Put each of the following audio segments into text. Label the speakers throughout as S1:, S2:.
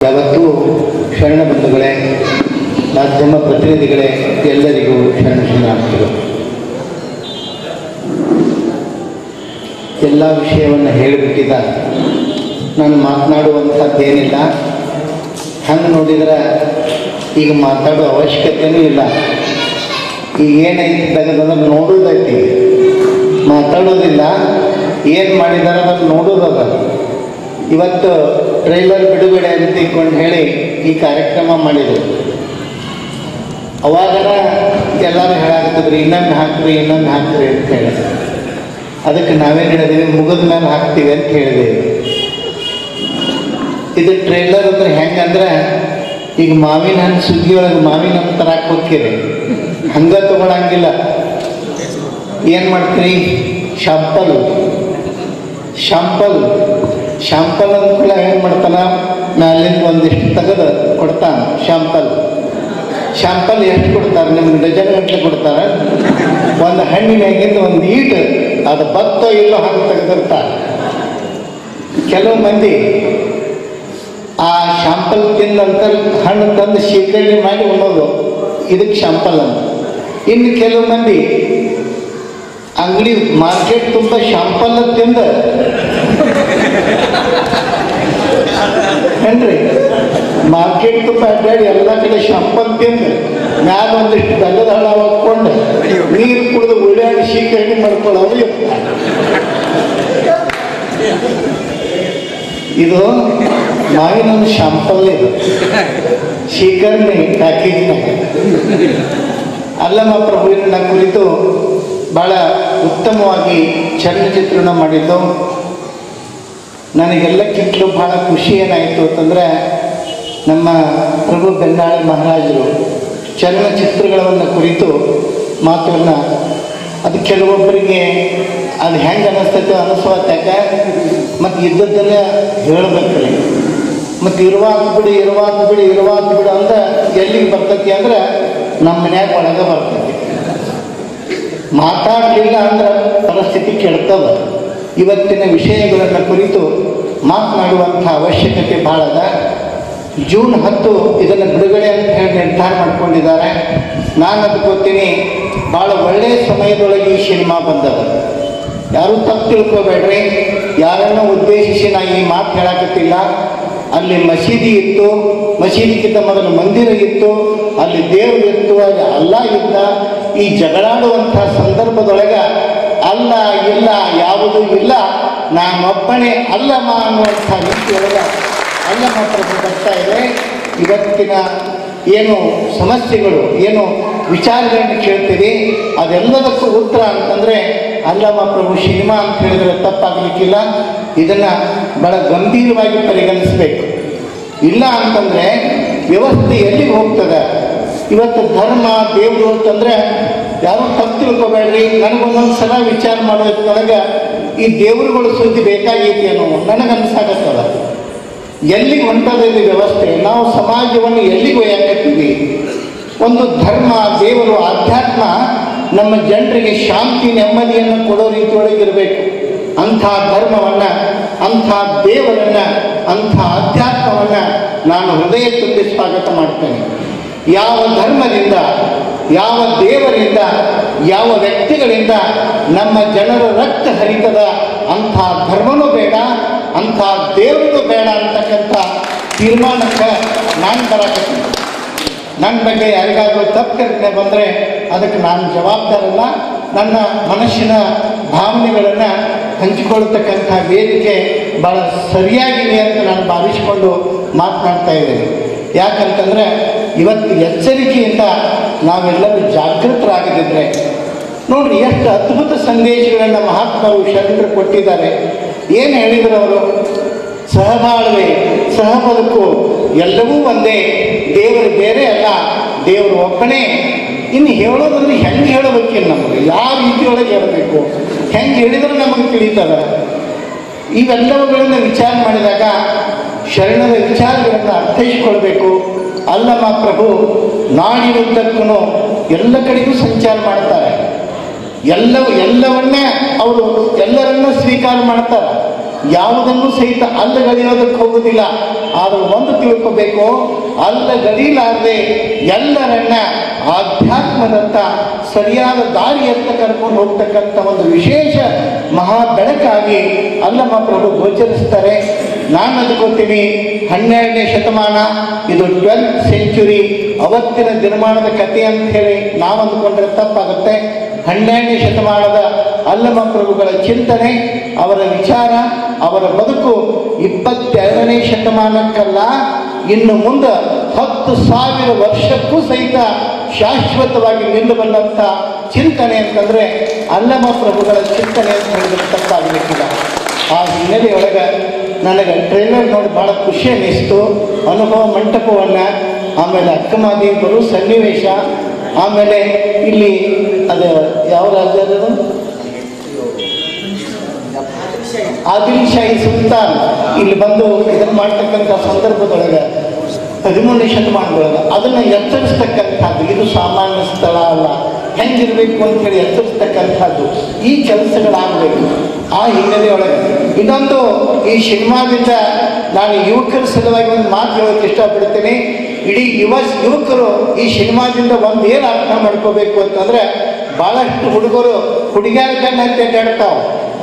S1: ಯಾವತ್ತೂ ಶರಣ ಬಂಧುಗಳೇ, ಮಾಧ್ಯಮ ಪ್ರತಿನಿಧಿಗಳೇ, ಎಲ್ಲರಿಗೂ ಶರಣಾರ್ಥಿಗಳು. ಎಲ್ಲ ವಿಷಯವನ್ನು ಹೇಳಿಬಿಟ್ಟಿದ್ದ ನಾನು ಮಾತನಾಡುವಂಥದ್ದೇನಿಲ್ಲ. ಹಂಗೆ ನೋಡಿದ್ರೆ ಈಗ ಮಾತಾಡೋ ಅವಶ್ಯಕತೆಯೂ ಇಲ್ಲ. ಈಗ ಏನೈತಿ ತೆಗೆದಂದ್ರೆ ನೋಡೋದೈತಿ, ಮಾತಾಡೋದಿಲ್ಲ. ಏನು ಮಾಡಿದ್ದಾರೆ ಅದನ್ನು ನೋಡೋದದ. ಇವತ್ತು ಟ್ರೈಲರ್ ಬಿಡುಗಡೆ ಅಂತ ತಿಳ್ಕೊಂಡು ಹೇಳಿ ಈ ಕಾರ್ಯಕ್ರಮ ಮಾಡಿದ್ರು. ಅವಾಗನ ಎಲ್ಲರೂ ಹೇಳಾಗ್ತದ್ರಿ ಇನ್ನೊಂದು ಹಾಕ್ರಿ ಇನ್ನೊಂದು ಹಾಕ್ರಿ ಅಂತ ಹೇಳಿ. ಅದಕ್ಕೆ ನಾವೇನು ಹೇಳಿದೀವಿ, ಮುಗಿದ ಮೇಲೆ ಹಾಕ್ತೀವಿ ಅಂತ ಹೇಳಿದೀವಿ. ಇದು ಟ್ರೈಲರ್ ಅಂದ್ರೆ ಹೆಂಗಂದ್ರೆ, ಈಗ ಮಾವಿನ ಹಣ್ಣು ಸುಗ್ಗಿಯೊಳಗೆ ಮಾವಿನ ಹಣ್ಣು ತರಕ್ಕೆ ಹೋಗ್ತೀರಿ, ಹಂಗೆ ತಗೊಳಂಗಿಲ್ಲ. ಏನು ಮಾಡ್ತೀರಿ, ಶಾಂಪಲ್ ಅಂದ್ಕೂಲ ಏನು ಮಾಡ್ತಾನ, ಮ್ಯಾಲಿಂದ ಒಂದಿಷ್ಟು ತೆಗೆದು ಕೊಡ್ತಾನೆ. ಶಾಂಪಲ್ ಎಷ್ಟು ಕೊಡ್ತಾರೆ ನಿಮ್ಗೆ? ಡಜನ್ ಗಟ್ಟಲೆ ಕೊಡ್ತಾರೆ. ಒಂದು ಹಣ್ಣಿನಾಗಿಂದ ಒಂದು ಈಟು ಅದು ಬತ್ತೋ ಇಲ್ಲೋ ಹಂಗೆ ತೆಗೆದಿರ್ತಾರೆ. ಕೆಲವು ಮಂದಿ ಆ ಶಾಂಪಲ್ ತಿಂದಂತ ಹಣ್ಣು ತಂದು ಶೇಖರಣೆ ಮಾಡಿ ಉಣ್ಣೋದು, ಇದಕ್ಕೆ ಶಾಂಪಲ್ ಅಂತ. ಇನ್ನು ಕೆಲವು ಮಂದಿ ಅಂಗಡಿ ಮಾರ್ಕೆಟ್ ತುಂಬ ಶಾಂಪಲ್ ತಿಂದು ಏನ್ರಿ, ಮಾರ್ಕೆಟ್ ತುಂಬ ಅಡ್ಡಾಡಿ ಎಲ್ಲ ಕಡೆ ಶಾಂಪಲ್ ತಿಂದು ಮ್ಯಾಲ ಒಂದಿಷ್ಟು ಬೆಲ್ಲದ ಹಣ ಹಾಕ್ಕೊಂಡು ನೀರು ಕುಡಿದು ಉಳ್ಳಾಡಿ ಶೇಖರಣೆ ಮಾಡ್ಕೊಳ್ಳೋದು. ಇದು ಮಾವಿನ ಒಂದು ಶಾಂಪಲ್, ಇದು ಶೇಖರಣೆ ಪ್ಯಾಕೇಜ್ನಾಗ. ಅಲ್ಲಮ ಪ್ರಭುವಿನ ಕುರಿತು ಭಾಳ ಉತ್ತಮವಾಗಿ ಚಲನಚಿತ್ರಣ ಮಾಡಿದ್ದು. ನನಗೆಲ್ಲಕ್ಕಿಂತಲೂ ಭಾಳ ಖುಷಿ ಏನಾಯಿತು ಅಂತಂದರೆ, ನಮ್ಮ ಪ್ರಭು ಬೆನ್ನಾಳೆ ಮಹಾರಾಜರು ಚಲನಚಿತ್ರಗಳನ್ನು ಕುರಿತು ಮಾತನ್ನು, ಅದು ಕೆಲವೊಬ್ಬರಿಗೆ ಅದು ಹೆಂಗೆ ಅನ್ನಿಸ್ತೈತೋ ಅನ್ನಿಸ್ವಾತ್ಯಾಕ, ಮತ್ತು ಇದ್ದದ್ದನ್ನೇ ಹೇಳಬೇಕ್ರಿ. ಮತ್ತು ಇರುವಾತ್ ಬಿಡು ಅಂದ್ರೆ ಎಲ್ಲಿಗೆ ಬರ್ತೈತಿ ಅಂದ್ರೆ ನಮ್ಮ ಮನ್ಯಾಗ ಒಳಗೆ ಬರ್ತೈತಿ. ಮಾತಾಡಲಿಲ್ಲ ಅಂದ್ರೆ ಪರಿಸ್ಥಿತಿ ಕೆಡ್ತದ. ಇವತ್ತಿನ ವಿಷಯಗಳನ್ನು ಕುರಿತು ಮಾತನಾಡುವಂಥ ಅವಶ್ಯಕತೆ ಭಾಳ ಅದ. ಜೂನ್ 10 ಇದನ್ನು ಬಿಡುಗಡೆ ಅಂತ ಹೇಳಿ ನಿರ್ಧಾರ ಮಾಡ್ಕೊಂಡಿದ್ದಾರೆ. ನಾನು ಅದಕ್ಕೋತೀನಿ, ಭಾಳ ಒಳ್ಳೆಯ ಸಮಯದೊಳಗೆ ಈ ಸಿನಿಮಾ ಬಂದದ. ಯಾರೂ ತಪ್ಪು ತಿಳ್ಕೊಬೇಡ್ರಿ, ಯಾರನ್ನು ಉದ್ದೇಶಿಸಿ ನಾನು ಈ ಮಾತು ಹೇಳಕತ್ತಿಲ್ಲ. ಅಲ್ಲಿ ಮಸೀದಿ ಇತ್ತು, ಮಸೀದಿಗಿಂತ ಮೊದಲು ಮಂದಿರ ಇತ್ತು, ಅಲ್ಲಿ ದೇವರು ಇತ್ತು, ಅಲ್ಲಿ ಅಲ್ಲ ಇದ್ದ. ಈ ಜಗಳಾಡುವಂಥ ಸಂದರ್ಭದೊಳಗೆ ಅಲ್ಲ ಇಲ್ಲ ಯಾವುದೂ ಇಲ್ಲ, ನಾನೊಬ್ಬನೇ ಅಲ್ಲಮ್ಮ ಅನ್ನುವಂಥ ರೀತಿಯೊಳಗೆ ಅಲ್ಲಮ್ಮ ಪ್ರಭು ಬರ್ತಾ ಇದೆ. ಇವತ್ತಿನ ಏನು ಸಮಸ್ಯೆಗಳು, ಏನು ವಿಚಾರಗಳನ್ನು ಕೇಳ್ತೀವಿ, ಅದೆಲ್ಲದಕ್ಕೂ ಉತ್ತರ ಅಂತಂದರೆ ಅಲ್ಲಮ್ಮ ಪ್ರಭು ಸಿನಿಮಾ ಅಂತ ಹೇಳಿದರೆ ತಪ್ಪಾಗಲಿಕ್ಕಿಲ್ಲ. ಇದನ್ನು ಭಾಳ ಗಂಭೀರವಾಗಿ ಪರಿಗಣಿಸಬೇಕು. ಇಲ್ಲ ಅಂತಂದರೆ ವ್ಯವಸ್ಥೆ ಎಲ್ಲಿಗೆ ಹೋಗ್ತದೆ? ಇವತ್ತು ಧರ್ಮ ದೇವರು ಅಂತಂದರೆ ಯಾರೂ ತಪ್ಪು ತಿಳ್ಕೊಬೇಡ್ರಿ. ನನಗೊಂದೊಂದು ಸಲ ವಿಚಾರ ಮಾಡೋದ್ರೊಳಗೆ ಈ ದೇವರುಗಳು ಸುದ್ದಿ ಬೇಕಾಗೈತಿ ಅನ್ನೋ ನನಗನ್ಸಾಗತ್ತದ. ಎಲ್ಲಿಗೆ ಹೊಂಟದ ಇದು ವ್ಯವಸ್ಥೆ? ನಾವು ಸಮಾಜವನ್ನು ಎಲ್ಲಿಗೆ ಒಯ್ಯಾಕತ್ತೀವಿ? ಒಂದು ಧರ್ಮ, ದೇವರು, ಆಧ್ಯಾತ್ಮ ನಮ್ಮ ಜನರಿಗೆ ಶಾಂತಿ ನೆಮ್ಮದಿಯನ್ನು ಕೊಡೋ ರೀತಿಯೊಳಗಿರಬೇಕು. ಅಂಥ ಧರ್ಮವನ್ನು, ಅಂಥ ದೇವರನ್ನು, ಅಂಥ ಆಧ್ಯಾತ್ಮವನ್ನು ನಾನು ಹೃದಯ ತುಂಬಿ ಸ್ವಾಗತ ಮಾಡ್ತೇನೆ. ಯಾವ ಧರ್ಮದಿಂದ, ಯಾವ ದೇವರಿಂದ, ಯಾವ ವ್ಯಕ್ತಿಗಳಿಂದ ನಮ್ಮ ಜನರ ರಕ್ತ ಹರಿತದ ಅಂಥ ಧರ್ಮನೂ ಬೇಡ, ಅಂಥ ದೇವರೂ ಬೇಡ ಅಂತಕ್ಕಂಥ ತೀರ್ಮಾನಕ್ಕೆ ನಾನು ಬರಕತ್ತೀನಿ. ನನ್ನ ಬಗ್ಗೆ ಯಾರಿಗಾದರೂ ತಪ್ಪು ಕಲ್ಪನೆ ಬಂದರೆ ಅದಕ್ಕೆ ನಾನು ಜವಾಬ್ದಾರಲ್ಲ. ನನ್ನ ಮನಸ್ಸಿನ ಭಾವನೆಗಳನ್ನು ಹಂಚಿಕೊಳ್ತಕ್ಕಂಥ ವೇದಿಕೆ ಭಾಳ ಸರಿಯಾಗಿದೆ ಅಂತ ನಾನು ಭಾವಿಸಿಕೊಂಡು ಮಾತನಾಡ್ತಾ ಇದ್ದೇನೆ. ಯಾಕಂತಂದರೆ ಇವತ್ತು ಎಚ್ಚರಿಕೆಯಿಂದ ನಾವೆಲ್ಲರೂ ಜಾಗೃತರಾಗದಿದ್ದರೆ, ನೋಡಿರಿ ಎಷ್ಟು ಅದ್ಭುತ ಸಂದೇಶಗಳನ್ನು ಮಹಾತ್ಮರು ಶರಣರು ಕೊಟ್ಟಿದ್ದಾರೆ. ಏನು ಹೇಳಿದರು ಅವರು? ಸಹಬಾಳ್ವೆ, ಸಹಬದುಕು ಎಲ್ಲವೂ ಒಂದೇ, ದೇವರು ಬೇರೆ ಅಲ್ಲ, ದೇವರು ಒಬ್ಬನೇ. ಇನ್ನು ಹೇಳೋದಂದ್ರೆ ಹೆಂಗೆ ಹೇಳಬೇಕಿಲ್ಲ, ನಮಗೆ ಯಾವ ರೀತಿಯೊಳಗೆ ಹೇಳಬೇಕು, ಹೆಂಗೆ ಹೇಳಿದ್ರೆ ನಮಗೆ ತಿಳಿತದ. ಇವೆಲ್ಲವುಗಳನ್ನು ವಿಚಾರ ಮಾಡಿದಾಗ ಶರಣರ ವಿಚಾರಗಳನ್ನು ಅರ್ಥೈಸಿಕೊಳ್ಬೇಕು. ಅಲ್ಲಮ್ಮ ಪ್ರಭು ನಾಡಿನುದ್ದಕ್ಕೂ ಎಲ್ಲ ಕಡೆಗೂ ಸಂಚಾರ ಮಾಡ್ತಾರೆ. ಎಲ್ಲವನ್ನೇ ಅವರು ಎಲ್ಲರನ್ನ ಸ್ವೀಕಾರ ಮಾಡ್ತಾರೆ. ಯಾವುದನ್ನು ಸಹಿತ ಅಲ್ಲಗಳೆಯೋದಕ್ಕೆ ಹೋಗುವುದಿಲ್ಲ. ಆದರೆ ಒಂದು ತಿಳ್ಕೋಬೇಕು, ಅಲ್ಲಗಡಿಲಾರದೆ ಎಲ್ಲರನ್ನ ಆಧ್ಯಾತ್ಮದತ್ತ ಸರಿಯಾದ ದಾರಿಯತ್ತ ಕರ್ಕೊಂಡು ಹೋಗ್ತಕ್ಕಂಥ ಒಂದು ವಿಶೇಷ ಮಹಾ ಬೆಳಕಾಗಿ ಅಲ್ಲಮ ಪ್ರಭು ಗೋಚರಿಸ್ತಾರೆ. ನಾನು ಅಂದ್ಕೋತೀನಿ 12ನೇ ಶತಮಾನ ಇದು 12th ಸೆಂಚುರಿ, ಅವತ್ತಿನ ದಿನಮಾನದ ಕಥೆ ಅಂತ ಹೇಳಿ ನಾವು ಅಂದ್ಕೊಂಡ್ರೆ ತಪ್ಪಾಗುತ್ತೆ. 12ನೇ ಶತಮಾನದ ಅಲ್ಲಮ ಪ್ರಭುಗಳ ಚಿಂತನೆ, ಅವರ ವಿಚಾರ, ಅವರ ಬದುಕು 22ನೇ ಶತಮಾನಕ್ಕಲ್ಲ, ಇನ್ನು ಮುಂದೆ 10,000 ವರ್ಷಕ್ಕೂ ಸಹಿತ ಶಾಶ್ವತವಾಗಿ ನಿಲ್ಲಬಲ್ಲಂಥ ಚಿಂತನೆ ಅಂತಂದರೆ ಅಲ್ಲಮ ಪ್ರಭುಗಳ ಚಿಂತನೆ ಅಂತ ಹೇಳಿದ್ರೆ ತಪ್ಪಾಗಲಿಕ್ಕಿಲ್ಲ. ಆ ಹಿನ್ನೆಲೆಯೊಳಗೆ ನನಗೆ ಟ್ರೈಲರ್ ನೋಡಿ ಭಾಳ ಖುಷಿ ಅನ್ನಿಸ್ತು. ಅನುಭವ ಮಂಟಪವನ್ನು, ಆಮೇಲೆ ಅಕ್ಕಮಾದೇವರು ಸನ್ನಿವೇಶ, ಆಮೇಲೆ ಇಲ್ಲಿ ಅದು ಯಾವ ರಾಜ್ಯದದು ಆದಿಲ್ಶಾಹಿ ಸುಲ್ತಾನ್ ಇಲ್ಲಿ ಬಂದು ಇದನ್ನು ಮಾಡ್ತಕ್ಕಂಥ ಸಂದರ್ಭದೊಳಗೆ 13ನೇ ಶತಮಾನದೊಳಗೆ ಅದನ್ನು ಎಚ್ಚರಿಸ್ತಕ್ಕಂಥದ್ದು ಇದು ಸಾಮಾನ್ಯ ಸ್ಥಳ ಅಲ್ಲ, ಹೆಂಗಿರಬೇಕು ಅಂತೇಳಿ ಎಚ್ಚರಿಸ್ತಕ್ಕಂಥದ್ದು ಈ ಕೆಲಸಗಳಾಗಬೇಕು. ಆ ಹಿನ್ನೆಲೆಯೊಳಗೆ ಇನ್ನೊಂದು ಈ ಸಿನಿಮಾದಿಂದ ನಾನು ಯುವಕರ ಸಲುವಾಗಿ ಒಂದು ಮಾತು ಹೇಳೋಕ್ಕೆ ಇಷ್ಟಪಡ್ತೀನಿ. ಇಡೀ ಯುವಕರು ಈ ಸಿನಿಮಾದಿಂದ ಒಂದು ಏನು ಅರ್ಥ ಮಾಡ್ಕೋಬೇಕು ಅಂತಂದರೆ, ಭಾಳಷ್ಟು ಹುಡುಗರು ಹುಡುಗಿಯರ ಬೆನ್ನ ಹತ್ತಿ ಅಡ್ಡಾಡ್ತಾವೆ.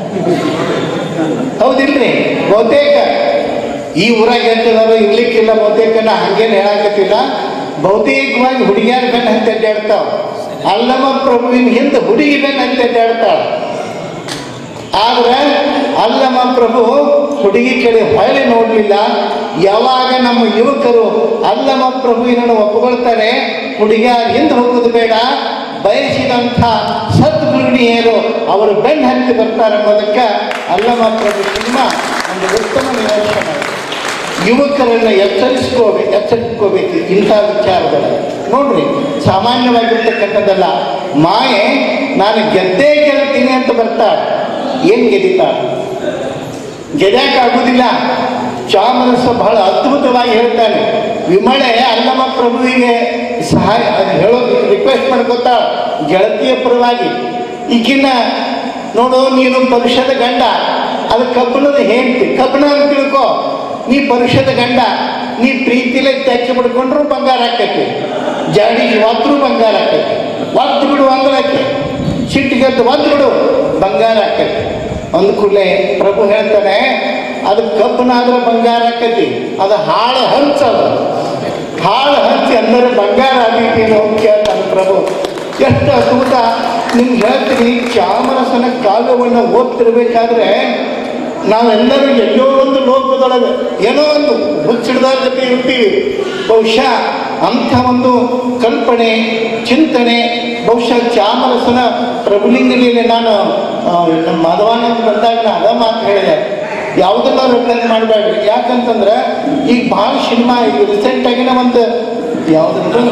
S1: ಹೌದಿಲ್ರಿ? ಬಹುತೇಕ ಈ ಊರಾಗ ಎತ್ತಿದಾರೋ ಇರ್ಲಿಕ್ಕಿಲ್ಲ, ಬಹುತೇಕ ನಾ ಹಂಗೇನು ಹೇಳಾಕತ್ತಿಲ್ಲ. ಬಹುತೇಕವಾಗಿ ಹುಡುಗಿಯರ ಬೆನ್ನ ಹತ್ತಿ ಅಡ್ಡಾಡ್ತಾವೆ. ಅಲ್ಲಮ ಪ್ರಭುವಿನ ಹಿಂದೆ ಹುಡುಗಿ ಬೆನ್ನ ಹತ್ತಿ ಅಡ್ಡಾಡ್ತಾಳೆ. ಆದರೆ ಅಲ್ಲಮ ಪ್ರಭು ಹುಡುಗಿ ಕಡೆ ಹೊಳೆ ನೋಡಲಿಲ್ಲ. ಯಾವಾಗ ನಮ್ಮ ಯುವಕರು ಅಲ್ಲಮ ಪ್ರಭುವಿನನ್ನು ಒಪ್ಪಿಕೊಳ್ತಾರೆ, ಹುಡುಗಿಯರ ಹಿಂದೆ ಹೋಗೋದು ಬೇಡ, ಬಯಸಿದಂಥ ಸದ್ಗುರುಣಿಯರು ಅವರು ಬೆನ್ನು ಹತ್ತಿ ಬರ್ತಾರೆ ಅನ್ನೋದಕ್ಕೆ ಅಲ್ಲಮ ಪ್ರಭು ಸಿನಿಮಾ ಒಂದು ಉತ್ತಮ ನಿದರ್ಶನ. ಯುವಕರನ್ನು ಎಚ್ಚರಿಸ್ಕೋಬೇಕು ಇಂಥ ವಿಚಾರದಲ್ಲಿ. ನೋಡ್ರಿ, ಸಾಮಾನ್ಯವಾಗಿರ್ತಕ್ಕಂಥದ್ದಲ್ಲ. ಮಾಯೆ ನಾನು ಗೆದ್ದೇ ಗೆಲ್ತೀನಿ ಅಂತ ಬರ್ತಾಳೆ. ಏನು ಗೆದಿತಾಳೆ? ಗೆದ್ಯಾಕಾಗುವುದಿಲ್ಲ. ಚಾಮರಸ ಬಹಳ ಅದ್ಭುತವಾಗಿ ಹೇಳ್ತಾನೆ. ವಿಮಳೆ ಅಲ್ಲಮ ಪ್ರಭುವಿಗೆ ಸಹಾಯ ಹೇಳೋದು ರಿಕ್ವೆಸ್ಟ್ ಮಾಡ್ಕೋತಾಳ ಗೆಳತಿಯ ಪರವಾಗಿ. ಈಗಿನ ನೋಡು, ನೀನು ಪರುಷದ ಗಂಡ, ಅದು ಕಬ್ಬಣದ ಹೆಂಡತಿ, ಕಬ್ಬಣ ಅಂತ ತಿಳ್ಕೊ. ನೀ ಪರುಷದ ಗಂಡ, ನೀ ಪ್ರೀತಿಲೇ ತೆಚ್ಚಿ ಬಿಡ್ಕೊಂಡ್ರು ಬಂಗಾರ ಆಕೈತಿ, ಜಾಡಿಗೆ ಒತ್ತರು ಬಂಗಾರ ಆಕೈತಿ, ಒತ್ತು ಬಿಡು ಅಂಗಳಕ್ಕೆ, ಸಿಟ್ಟಿಗೆದ್ದು ಒತ್ತು ಬಿಡು ಬಂಗಾರ ಆಕೈತಿ. ಅಂದ ಕೂಡಲೇ ಪ್ರಭು ಹೇಳ್ತಾನೆ, ಅದು ಕಬ್ಬನಾದ್ರೆ ಬಂಗಾರ ಆಕೈತಿ, ಅದು ಹಾಳು ಹಂಚದು, ಹಾಳು ಹಂಚಿ ಅಂದರೆ ಬಂಗಾರ ಆಗೀತೀನಿ ಅಂತ ಕೇಳ್ತಾನೆ ಪ್ರಭು. ಎಷ್ಟು ಅದ್ಭುತ! ನಿಮ್ಗೆ ಹೇಳ್ತೀನಿ, ಚಾಮರಸನ ಕಾವ್ಯವನ್ನು ಓದ್ತಿರ್ಬೇಕಾದ್ರೆ ನಾವೆಲ್ಲರೂ ಎಲ್ಲೋ ಒಂದು ಲೋಕದೊಳಗೆ ಏನೋ ಒಂದು ಹುಚ್ಚಿಡ್ದಾರ ಜೊತೆ ಇರ್ತೀವಿ. ಬಹುಶಃ ಅಂಥ ಒಂದು ಕಲ್ಪನೆ, ಚಿಂತನೆ ಬಹುಶಃ ಚಾಮರಸನ ಪ್ರಭುಲಿಂಗದಲ್ಲಿ ನಾನು ನಮ್ಮ ಮಾಧವಾನಂದ ಬಂದಾಗ ನಾನು ಅದ ಮಾತು ಹೇಳಿದೆ, ಯಾವುದನ್ನ ರೆಫರೆನ್ಸ್ ಮಾಡಬೇಡ್ರಿ. ಯಾಕಂತಂದ್ರೆ ಈಗ ಭಾಳ ಸಿನಿಮಾ ಈಗ ರೀಸೆಂಟಾಗಿನ ಒಂದು ಯಾವುದನ್ನು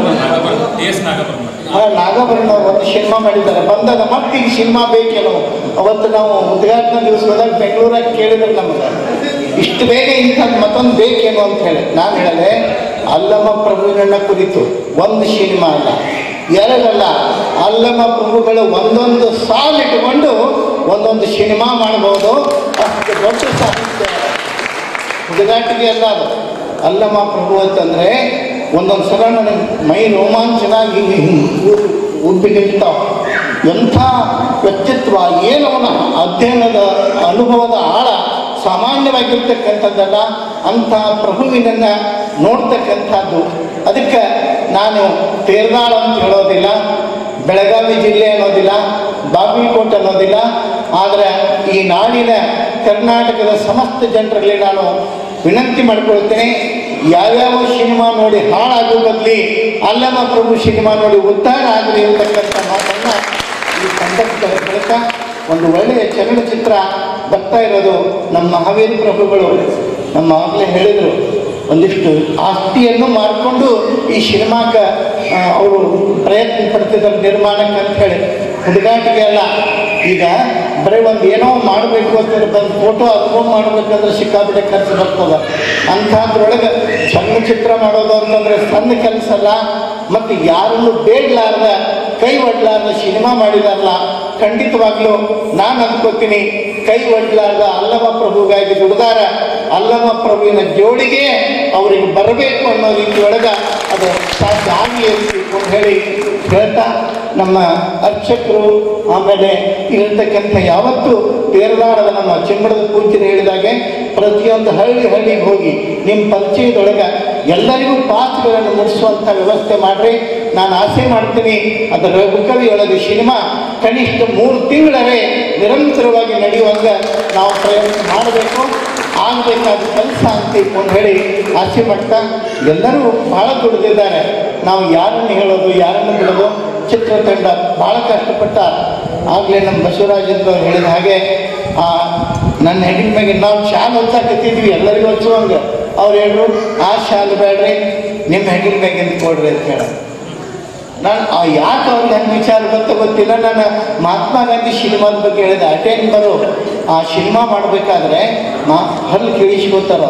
S1: ನಾಗಭರಣ ಒಂದು ಸಿನಿಮಾ ಮಾಡಿದ್ದಾರೆ. ಬಂದಾಗ ಮತ್ತೆ ಈಗ ಸಿನಿಮಾ ಬೇಕೇನೋ. ಅವತ್ತು ನಾವು ಉದ್ಘಾಟನಾ ದಿವಸದಾಗ ಬೆಂಗಳೂರಾಗ ಕೇಳಿದ್ರೆ ನಮ್ಗೆ ಇಷ್ಟು ಬೇಗ ಇಂಥದ್ದು ಮತ್ತೊಂದು ಬೇಕೇನೋ ಅಂತ ಹೇಳಿ ನಾನು ಹೇಳಲೆ, ಅಲ್ಲಮ ಪ್ರಭುವಿನ ಕುರಿತು ಒಂದು ಸಿನಿಮಾ ಅಲ್ಲ, ಎರಡಲ್ಲ, ಅಲ್ಲಮ ಪ್ರಭುಗಳು ಒಂದೊಂದು ಸಾಲಿಟ್ಟುಕೊಂಡು ಒಂದೊಂದು ಸಿನಿಮಾ ಮಾಡ್ಬೋದು. ಅಷ್ಟು ದೊಡ್ಡ ಸಾಹಿತ್ಯ ಉದ್ಘಾಟಿಗೆ ಅಲ್ಲ ಅದು. ಅಲ್ಲಮ ಪ್ರಭು ಅಂತಂದರೆ ಒಂದೊಂದು ಸಲ ನನಗೆ ಮೈ ರೋಮಾಂಚನಾಗಿ ಉಬ್ಬಿ ನಿಲ್ತಾವೆ. ಎಂಥ ವ್ಯಕ್ತಿತ್ವ, ಏನವನ ಅಧ್ಯಯನದ ಅನುಭವದ ಆಳ ಸಾಮಾನ್ಯವಾಗಿರ್ತಕ್ಕಂಥದ್ದಲ್ಲ. ಅಂಥ ಪ್ರಭುವಿನನ್ನು ನೋಡ್ತಕ್ಕಂಥದ್ದು. ಅದಕ್ಕೆ ನಾನು ತೇರ್ನಾಳ್ ಅಂತ ಹೇಳೋದಿಲ್ಲ, ಬೆಳಗಾವಿ ಜಿಲ್ಲೆ ಅನ್ನೋದಿಲ್ಲ, ಬಾಗಲಕೋಟೆ ಅನ್ನೋದಿಲ್ಲ. ಆದರೆ ಈ ನಾಡಿನ ಕರ್ನಾಟಕದ ಸಮಸ್ತ ಜನರಲ್ಲಿ ನಾನು ವಿನಂತಿ ಮಾಡ್ಕೊಳ್ತೇನೆ, ಯಾವ್ಯಾವ ಸಿನಿಮಾ ನೋಡಿ ಹಾಳಾಗೋ ಬದಲಿ ಅಲ್ಲಮ ಪ್ರಭು ಸಿನಿಮಾ ನೋಡಿ ಉದ್ಧಾರ ಆಗಲಿ ಇರತಕ್ಕಂಥ ಮಾತನ್ನು ಈ ಸಂದರ್ಭದ ಮೂಲಕ ಒಂದು ಒಳ್ಳೆಯ ಚಲನಚಿತ್ರ ಬರ್ತಾ ಇರೋದು. ನಮ್ಮ ಮಹಾವೀರ ಪ್ರಭುಗಳು ನಮ್ಮ ಆಗಲೇ ಹೇಳಿದರು, ಒಂದಿಷ್ಟು ಆಸ್ತಿಯನ್ನು ಮಾಡಿಕೊಂಡು ಈ ಸಿನಿಮಾಕ್ಕೆ ಅವರು ಪ್ರಯತ್ನ ಪಡ್ತಿದ್ದಾರೆ ನಿರ್ಮಾಣಕ್ಕೆ ಅಂತ ಹೇಳಿ. ಹುಡುಗಾಟಿಗೆ ಅಲ್ಲ, ಈಗ ಬರೀ ಒಂದು ಏನೋ ಮಾಡಬೇಕು ಅಂತಂದ್ರೆ ಬಂದು ಫೋಟೋ ಅಪ್ಲೋಡ್ ಮಾಡಬೇಕಂದ್ರೆ ಸಿಕ್ಕಾಬಿಟ್ಟೆ ಖರ್ಚು ಬರ್ತದೆ. ಅಂಥದ್ರೊಳಗೆ ಚಲನಚಿತ್ರ ಮಾಡೋದು ಅಂತಂದರೆ ಸಣ್ಣ ಕೆಲಸ ಅಲ್ಲ. ಮತ್ತು ಯಾರನ್ನು ಬೇಡಲಾರ್ದ ಕೈ ಒಡ್ಲಾರ್ದ ಸಿನಿಮಾ ಮಾಡಿದಾರಲ್ಲ, ಖಂಡಿತವಾಗ್ಲೂ ನಾನು ಅಂದ್ಕೋತೀನಿ ಕೈ ಒಡ್ಲಾರ್ದ ಅಲ್ಲಮ ಪ್ರಭುಗಾಗಿ ದುಡಿದಾರ. ಅಲ್ಲಮ ಪ್ರಭುವಿನ ಜೋಡಿಗೆ ಅವರಿಗೆ ಬರಬೇಕು ಅನ್ನೋ ರೀತಿಯೊಳಗೆ ಅದು ಸಾಧ್ಯ ಆಗಲಿ ಅಂತ ಹೇಳಿ ಹೇಳ್ತಾ, ನಮ್ಮ ಅರ್ಚಕರು ಆಮೇಲೆ ಇರತಕ್ಕಂಥ ಯಾವತ್ತು ತೇರದಾಡದ ನಮ್ಮ ಚೆಂಬಡದ ಪೂಜ್ಯರು ಹೇಳಿದಾಗೆ ಪ್ರತಿಯೊಂದು ಹಳ್ಳಿಗೆ ಹೋಗಿ ನಿಮ್ಮ ಪರಿಚಯದೊಳಗೆ ಎಲ್ಲರಿಗೂ ಪಾತ್ರಗಳನ್ನು ಮುಡಿಸುವಂಥ ವ್ಯವಸ್ಥೆ ಮಾಡಿರಿ. ನಾನು ಆಸೆ ಮಾಡ್ತೀನಿ ಅದು ರಘುಕವಿಯೊಳಗೆ ಸಿನಿಮಾ ಕನಿಷ್ಠ 3 ತಿಂಗಳರೇ ನಿರಂತರವಾಗಿ ನಡೆಯುವಂಗೆ ನಾವು ಪ್ರಯತ್ನ ಮಾಡಬೇಕು, ಆಗಬೇಕಾದ ಕೆಲಸ ಅಂತ ಹೇಳಿ ಆಸೆ ಮಾಡ್ತಾ, ಎಲ್ಲರೂ ಭಾಳ ದುಡಿದಿದ್ದಾರೆ. ನಾವು ಯಾರನ್ನು ಹೇಳೋದು ಯಾರನ್ನು ಬಿಡೋದು, ಚಿತ್ರತಂಡ ಭಾಳ ಕಷ್ಟಪಟ್ಟ. ಆಗಲೇ ನಮ್ಮ ಬಸವರಾಜೇಂದ್ರ ಹೇಳಿದ ಹಾಗೆ ನನ್ನ ಹೆಣ್ಣಿನ ಮ್ಯಾಗೆ ನಾವು ಶಾಲೆ ಹೊಲ್ಸಾಕತ್ತಿದ್ವಿ ಎಲ್ಲರಿಗೂ ಹಚ್ಚುವಂಗೆ. ಅವ್ರು ಹೇಳಿದ್ರು ಆ ಶಾಲೆ ಬೇಡ್ರಿ, ನಿಮ್ಮ ಹೆಣ್ಣಿನ ಮ್ಯಾಗಿಂದ ಕೊಡ್ರಿ ಅಂತ ಹೇಳ. ನಾನು ಯಾಕೆ ಅವ್ರಿಗೆ ಹೆಂಗೆ ವಿಚಾರ ಗೊತ್ತಿಲ್ಲ. ನಾನು ಮಹಾತ್ಮ ಗಾಂಧಿ ಸಿನಿಮಾದ ಬಗ್ಗೆ ಹೇಳಿದೆ. ಅಟೆಂಬರು ಆ ಸಿನಿಮಾ ಮಾಡಬೇಕಾದ್ರೆ ಹಲ್ಲು ಕೇಳಿಸ್ಕೊತಾರ,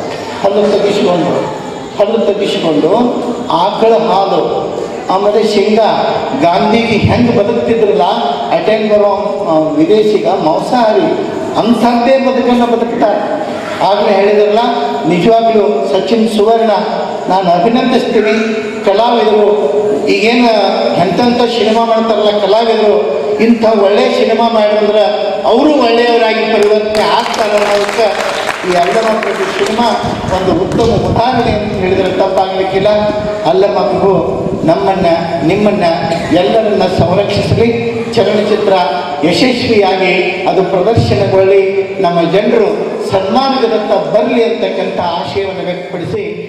S1: ಹಲ್ಲು ತೆಗಿಸ್ಕೊಂಡು ಆಕಳ ಹಾಲು ಆಮೇಲೆ ಶೇಂಗಾ ಗಾಂಧೀಜಿ ಹೆಂಗೆ ಬದುಕ್ತಿದ್ರಲ್ಲ, ಅಟೆಂಡ್ ಬರೋ ವಿದೇಶಿಗ ಮಾಂಸಾಹಾರಿ ಅಂಥದ್ದೇ ಬದುಕನ್ನು ಬದುಕ್ತಾರೆ. ಆಗಲೇ ಹೇಳಿದ್ರಲ್ಲ, ನಿಜವಾಗ್ಲೂ ಸಚಿನ್ ಸುವರ್ಣ ನಾನು ಅಭಿನಂದಿಸ್ತೀನಿ. ಕಲಾವಿದರು ಈಗೇನು ಎಂತೆಂಥ ಸಿನಿಮಾ ಮಾಡ್ತಾರಲ್ಲ ಕಲಾವಿದರು, ಇಂಥ ಒಳ್ಳೆಯ ಸಿನಿಮಾ ಮಾಡಿದ್ರೆ ಅವರು ಒಳ್ಳೆಯವರಾಗಿ ಪರಿವರ್ತನೆ ಆಗ್ತಾರೆ ಅನ್ನೋದಕ್ಕೆ ಈ ಅಲ್ಲಮ ಪ್ರಭು ಸಿನಿಮಾ ಒಂದು ಉತ್ತಮ ಉದಾಹರಣೆ ಅಂತ ಹೇಳಿದರೆ ತಪ್ಪಾಗಲಿಕ್ಕಿಲ್ಲ. ಅಲ್ಲಮ ಪ್ರಭು ನಮ್ಮನ್ನು ನಿಮ್ಮನ್ನು ಎಲ್ಲರನ್ನ ಸಂರಕ್ಷಿಸಲಿ, ಚಲನಚಿತ್ರ ಯಶಸ್ವಿಯಾಗಿ ಅದು ಪ್ರದರ್ಶನಗೊಳ್ಳಿ, ನಮ್ಮ ಜನರು ಸನ್ಮಾನದತ್ತ ಬರಲಿ ಅಂತಕ್ಕಂಥ ಆಶಯವನ್ನು ವ್ಯಕ್ತಪಡಿಸಿ